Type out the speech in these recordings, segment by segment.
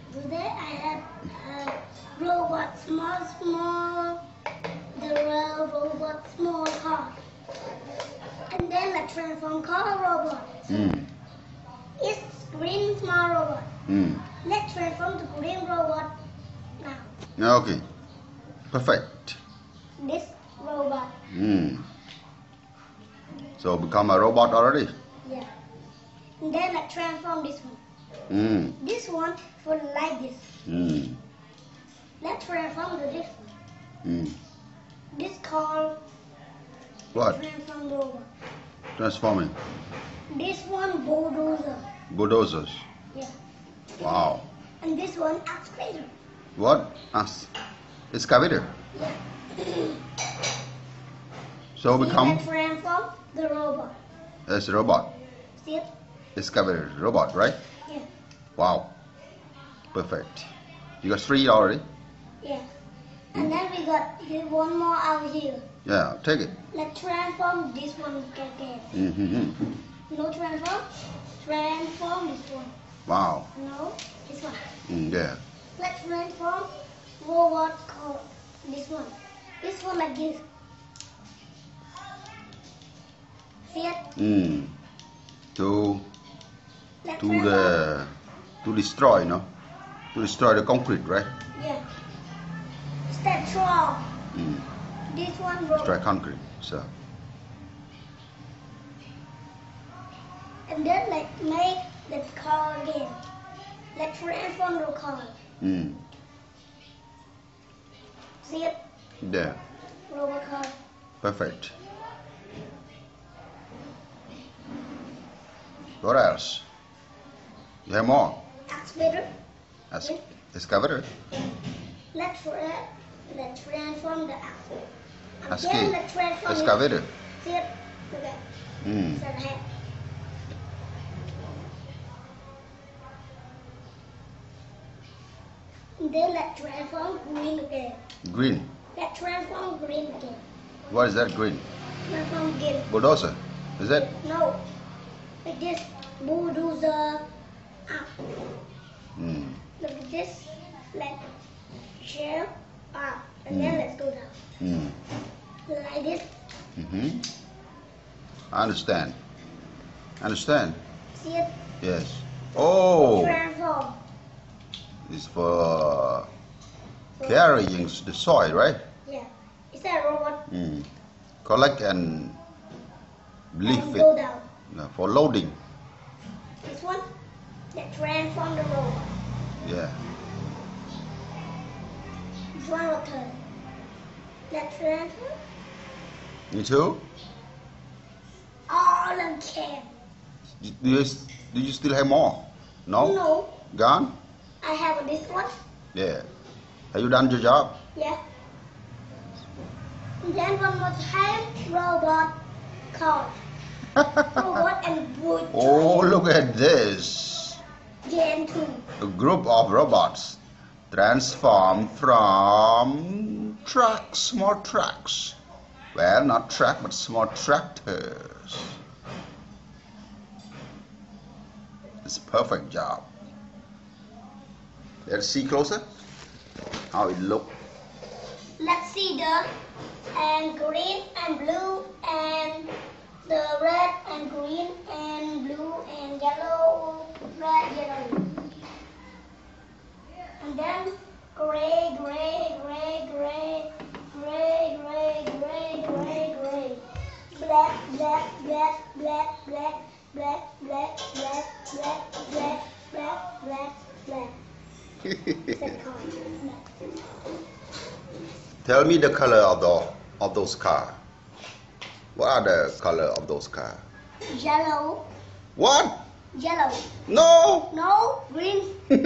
Today I have a robot, small, the robot, small car. And then let's transform car robot. It's green small robot. Let's transform the green robot now. Okay, perfect. This robot. So become a robot already? Yeah. And then let's transform this one. This one for like this. Let's transform to this one. This car. What? Transform the robot. Transforming. This one bulldozer. Bulldozers. Yeah. Wow. And this one excavator. What? Excavator. Yeah. So become Let's transform the robot. as a robot. See it? Excavator robot, right? Yeah. Wow. Perfect. You got 3 already? Yeah. And then we got one more out here. Yeah, take it. Let's transform this one again. No transform. Transform this one. Wow. No, this one. Yeah. Let's transform robot called this one. This one like this. See it? To Let's to transform. the to destroy, no? To destroy the concrete, right? Yeah. Step strong. This one Destroy robot. concrete. So And then let's make the car again. Let's transform the car. See it? there. Robot car. Perfect. What else? You have more? Excavator. Excavator. Let's transform the excavator. Again, Escape. let's transform Excavator. it. See it? Look at it. It's a head. And then let's transform green again. Green. Let's transform green again. What is that green? Transform again. Bulldozer. Is it? No. Like this. Bulldozer. Up. Look at this. Let's share up. And then let's go down. Like this. I understand. Understand? See it? Yes. Oh, Transform. it's for carrying the soil, right? Yeah. Is that a robot? Collect and leave And it go down. for loading. This one. Let's transform the robot. Yeah. This one will turn. Let's transform You too? all of them. Do you still have more? No? No. Gone? I have this one. Yeah. Have you done your job? Yeah. And then one more time, robot car. Robot and wood. Oh, look at this. Gen 2. A group of robots transformed from trucks, small trucks. Well, not truck, but small tractors. It's a perfect job. Let's see closer how it looks. Let's see the green and blue and the red and green and blue and yellow, red, yellow. And then gray, gray, gray, gray, gray, gray, gray, gray, gray. Black, black, black, black, black, black, black, black, black, black, black, black, black. Second color. Tell me the color of those cars. What are the color of those cars? Yellow. What? Yellow. No. No, green.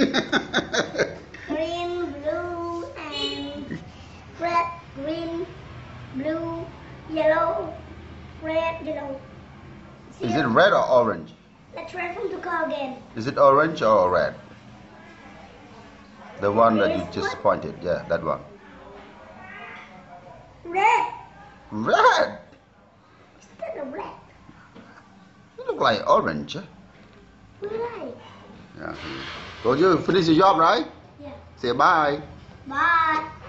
Green, blue, and red, green, blue, yellow, red, yellow. See Is it red or orange? Let's try from the car again. Is it orange or red? The one that you just pointed. Yeah, that one. Red. Red? Instead of red. You look like orange. Right. Yeah. So you finish your job, right? Yeah. Say bye. Bye.